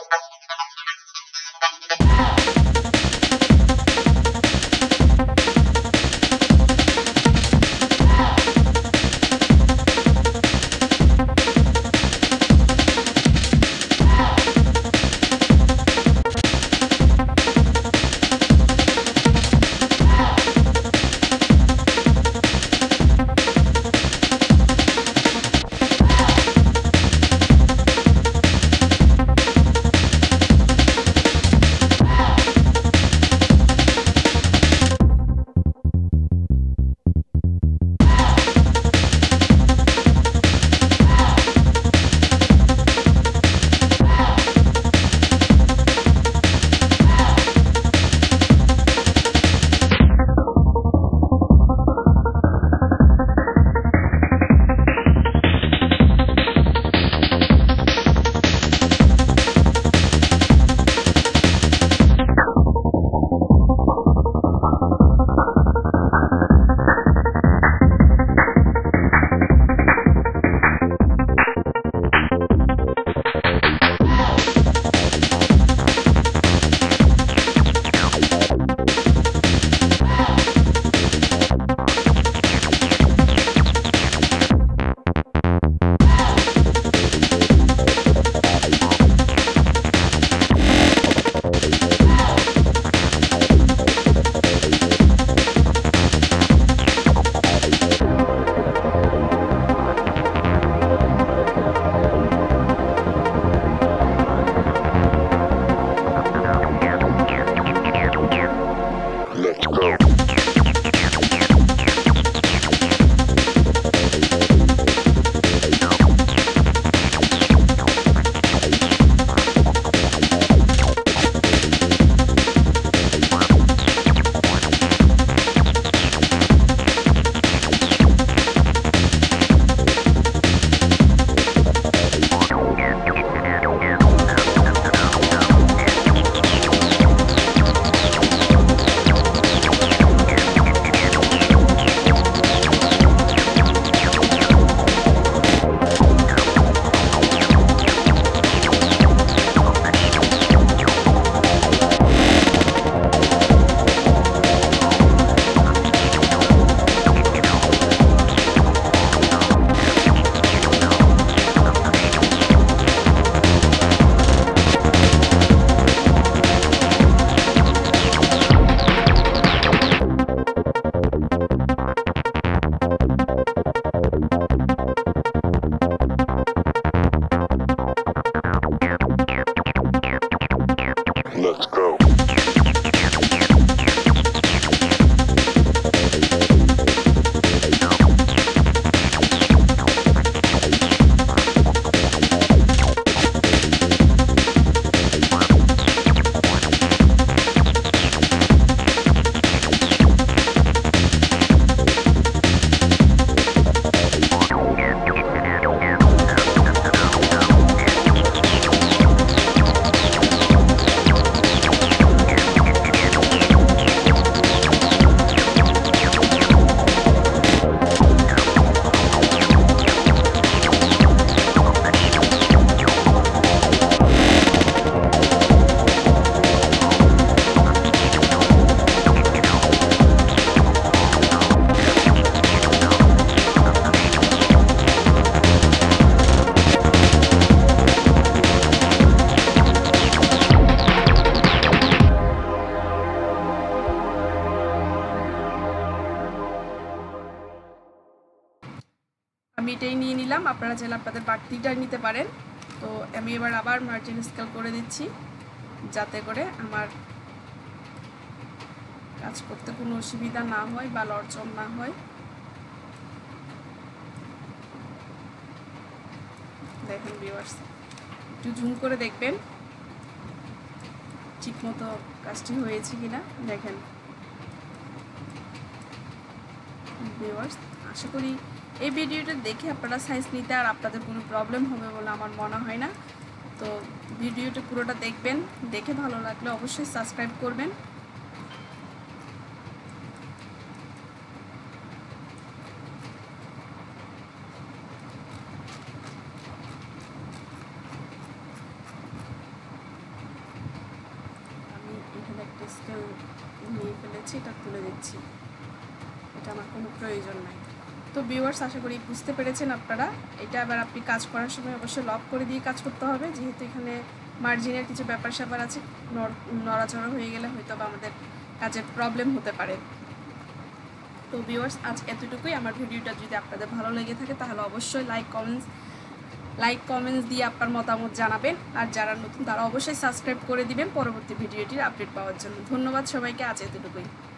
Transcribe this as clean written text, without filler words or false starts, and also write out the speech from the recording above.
আমি এটাই নিয়ে নিলাম, আপনারা চাইলে আপনাদের বাড়তিটা নিতে পারেন। তো আমি এবার আবার মার্জিন স্কেল করে দিচ্ছি যাতে করে আমার কাজ করতে কোনো অসুবিধা না হয় বা লড়চড় না হয়। দেখেন ভিউয়ার্স, একটু জুম করে দেখবেন ঠিকমতো কাজটি হয়েছে কিনা। দেখেন ভিউয়ার্স, আশা করি এই ভিডিওটা দেখে আপনারা সাইজ নিতে আর আপনাদের কোনো প্রবলেম হবে বলে আমার মনে হয় না। তো ভিডিওটা পুরোটা দেখবেন, দেখে ভালো লাগলে অবশ্যই সাবস্ক্রাইব করবেন। স্কেল নিয়ে ফেলেছি, এটা তুলে দিচ্ছি, এটা আমার কোনো প্রয়োজন নাই। তো ভিউয়ার্স, আশা করি বুঝতে পেরেছেন আপনারা। এটা আবার আপনি কাজ করার সময় অবশ্যই লক করে দিয়ে কাজ করতে হবে, যেহেতু এখানে মার্জিনের কিছু ব্যাপার স্যাপার আছে, নড়াচড়া হয়ে গেলে হয়তো বা আমাদের কাজের প্রবলেম হতে পারে। তো ভিউয়ার্স, আজ এতটুকুই। আমার ভিডিওটা যদি আপনাদের ভালো লেগে থাকে তাহলে অবশ্যই লাইক কমেন্টস দিয়ে আপনার মতামত জানাবেন। আর যারা নতুন তারা অবশ্যই সাবস্ক্রাইব করে দিবেন পরবর্তী ভিডিওটির আপডেট পাওয়ার জন্য। ধন্যবাদ সবাইকে, আজ এতটুকুই।